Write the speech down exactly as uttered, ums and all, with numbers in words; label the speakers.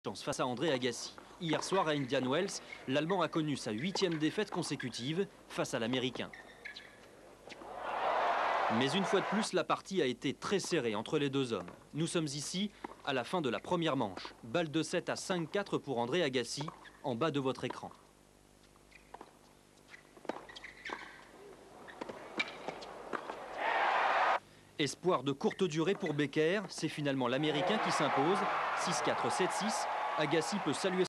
Speaker 1: Chance face à André Agassi. Hier soir à Indian Wells, l'Allemand a connu sa huitième défaite consécutive face à l'Américain. Mais une fois de plus, la partie a été très serrée entre les deux hommes. Nous sommes ici à la fin de la première manche. Balle de sept à cinq quatre pour André Agassi, en bas de votre écran. Espoir de courte durée pour Becker, c'est finalement l'Américain qui s'impose. six quatre, sept six, Agassi peut saluer